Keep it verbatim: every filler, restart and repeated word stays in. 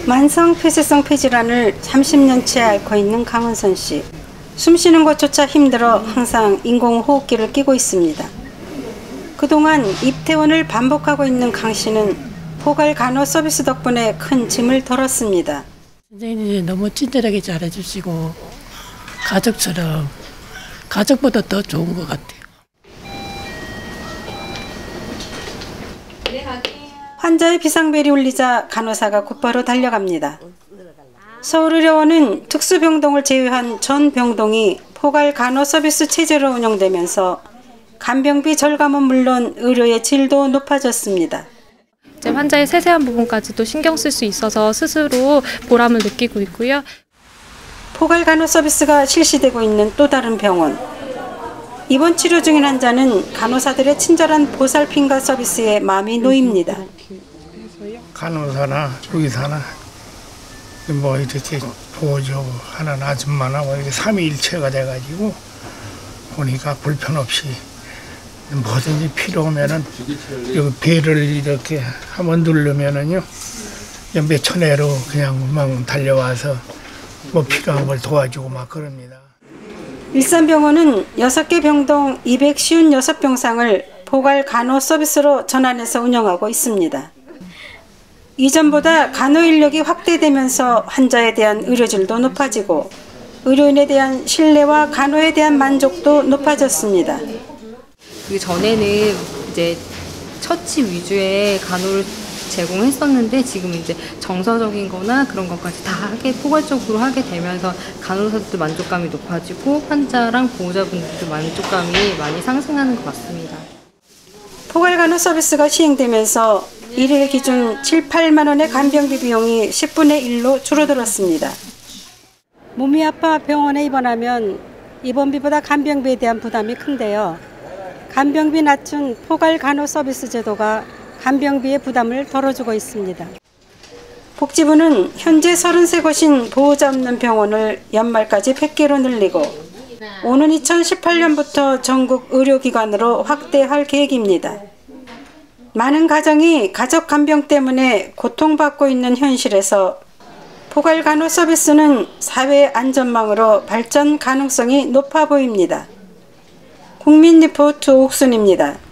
만성 폐쇄성 폐질환을 삼십 년째 앓고 있는 강은선 씨. 숨쉬는 것조차 힘들어 항상 인공호흡기를 끼고 있습니다. 그동안 입퇴원을 반복하고 있는 강 씨는 포괄 간호 서비스 덕분에 큰 짐을 덜었습니다. 선생님이 너무 친절하게 잘해주시고 가족처럼, 가족보다 더 좋은 것 같아요. 환자의 비상벨이 울리자 간호사가 곧바로 달려갑니다. 서울의료원은 특수병동을 제외한 전 병동이 포괄 간호 서비스 체제로 운영되면서 간병비 절감은 물론 의료의 질도 높아졌습니다. 이제 환자의 세세한 부분까지도 신경 쓸 수 있어서 스스로 보람을 느끼고 있고요. 포괄 간호 서비스가 실시되고 있는 또 다른 병원. 입원 치료 중인 환자는 간호사들의 친절한 보살핌과 서비스에 마음이 놓입니다. 간호사나 의사나 뭐 이렇게 보조 하는 아줌마나 뭐 이렇게 삼위일체가 돼가지고 보니까 불편 없이 뭐든지 필요하면은 여기 배를 이렇게 한번 누르면은요 몇 초 내로 그냥 막 달려와서 뭐 필요한 걸 도와주고 막 그럽니다. 일산병원은 여섯 개 병동 이백오십육 병상을 포괄 간호 서비스로 전환해서 운영하고 있습니다. 이전보다 간호 인력이 확대되면서 환자에 대한 의료질도 높아지고 의료인에 대한 신뢰와 간호에 대한 만족도 높아졌습니다. 그 전에는 이제 처치 위주의 간호를 제공했었는데 지금 이제 정서적인 거나 그런 것까지 다 하게 포괄적으로 하게 되면서 간호사들 만족감이 높아지고 환자랑 보호자분들도 만족감이 많이 상승하는 것 같습니다. 포괄 간호 서비스가 시행되면서 일일 기준 칠, 팔만 원의 간병비 비용이 십분의 일로 줄어들었습니다. 몸이 아파 병원에 입원하면 입원비보다 간병비에 대한 부담이 큰데요. 간병비 낮춘 포괄 간호 서비스 제도가 간병비의 부담을 덜어주고 있습니다. 복지부는 현재 서른세 곳인 보호자 없는 병원을 연말까지 백 개로 늘리고 오는 이천십팔 년부터 전국 의료기관으로 확대할 계획입니다. 많은 가정이 가족 간병 때문에 고통받고 있는 현실에서 포괄 간호 서비스는 사회 안전망으로 발전 가능성이 높아 보입니다. 국민리포트 옥순입니다.